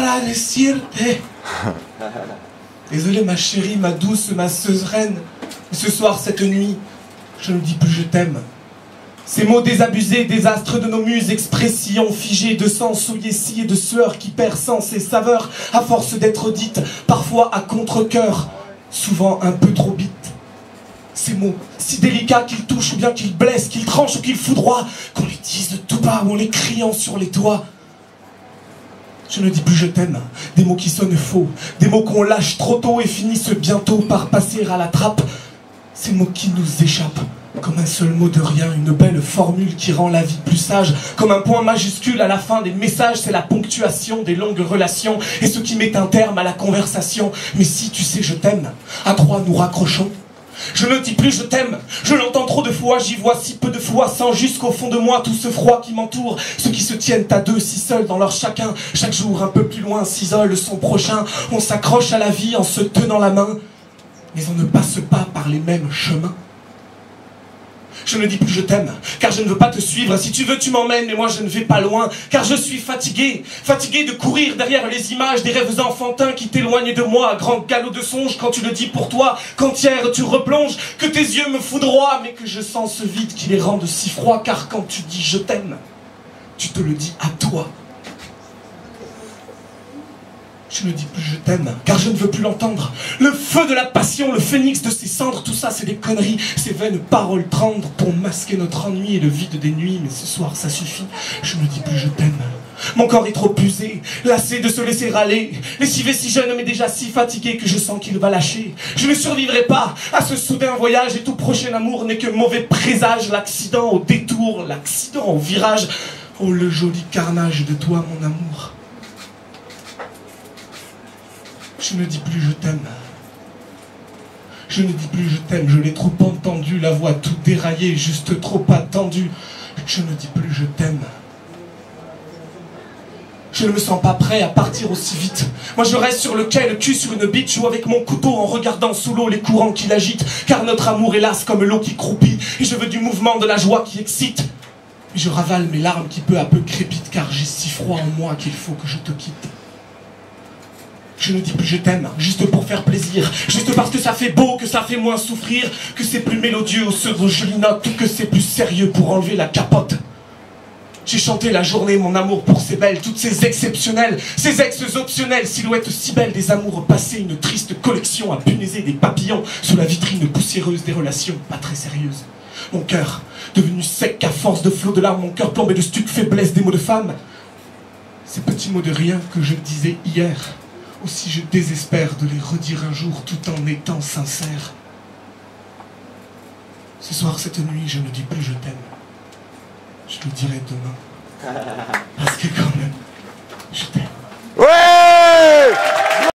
para decirte. Désolé ma chérie, ma douce, ma suzeraine. Mais ce soir, cette nuit, je ne dis plus je t'aime. Ces mots désabusés, désastres de nos muses, expressions figées de sang souillé scie et de sueur qui perd sens et saveur à force d'être dites, parfois à contre-cœur, souvent un peu trop vite. Ces mots, si délicats qu'ils touchent ou bien qu'ils blessent, qu'ils tranchent ou qu'ils foudroient, qu'on les dise de tout bas ou en les criant sur les toits. Je ne dis plus je t'aime, des mots qui sonnent faux, des mots qu'on lâche trop tôt et finissent bientôt par passer à la trappe. Ces mots qui nous échappent, comme un seul mot de rien, une belle formule qui rend la vie plus sage, comme un point majuscule à la fin des messages, c'est la ponctuation des longues relations et ce qui met un terme à la conversation. Mais si tu sais je t'aime, à trois nous raccrochons. Je ne dis plus je t'aime, je l'entends trop de fois, j'y vois si peu de fois, sans jusqu'au fond de moi tout ce froid qui m'entoure. Ceux qui se tiennent à deux si seuls dans leur chacun, chaque jour un peu plus loin s'isole son prochain. On s'accroche à la vie en se tenant la main, mais on ne passe pas par les mêmes chemins. Je ne dis plus je t'aime, car je ne veux pas te suivre. Si tu veux tu m'emmènes, mais moi je ne vais pas loin. Car je suis fatigué, fatigué de courir derrière les images des rêves enfantins qui t'éloignent de moi à grand galop de songe. Quand tu le dis pour toi, qu'entière tu replonges, que tes yeux me foudroient, mais que je sens ce vide qui les rende si froids. Car quand tu dis je t'aime, tu te le dis à toi. Je ne dis plus je t'aime, car je ne veux plus l'entendre. Le feu de la passion, le phénix de ses cendres, tout ça c'est des conneries. Ces vaines paroles tendres pour masquer notre ennui et le vide des nuits. Mais ce soir ça suffit, je ne dis plus je t'aime. Mon corps est trop usé, lassé de se laisser râler. Lessivé si jeune mais déjà si fatigué que je sens qu'il va lâcher. Je ne survivrai pas à ce soudain voyage et tout prochain amour n'est que mauvais présage. L'accident au détour, l'accident au virage. Oh le joli carnage de toi mon amour. Je ne dis plus je t'aime. Je ne dis plus je t'aime, je l'ai trop entendu, la voix tout déraillée, juste trop attendue. Je ne dis plus je t'aime. Je ne me sens pas prêt à partir aussi vite. Moi je reste sur le quai, le cul sur une bite, joue avec mon couteau en regardant sous l'eau les courants qui l'agitent. Car notre amour est las comme l'eau qui croupit, et je veux du mouvement, de la joie qui excite. Mais je ravale mes larmes qui peu à peu crépitent, car j'ai si froid en moi qu'il faut que je te quitte. Je ne dis plus je t'aime, juste pour faire plaisir, juste parce que ça fait beau, que ça fait moins souffrir, que c'est plus mélodieux sur vos jolies notes, ou que c'est plus sérieux pour enlever la capote. J'ai chanté la journée mon amour pour ces belles, toutes ces exceptionnelles, ces ex-optionnelles, silhouettes si belles des amours passés, une triste collection à punaiser des papillons sous la vitrine poussiéreuse des relations pas très sérieuses. Mon cœur, devenu sec à force de flots de larmes, mon cœur plombé de stuc faiblesse des mots de femme. Ces petits mots de rien que je disais hier, aussi je désespère de les redire un jour tout en étant sincère. Ce soir, cette nuit, je ne dis plus je t'aime. Je le dirai demain. Parce que quand même, je t'aime.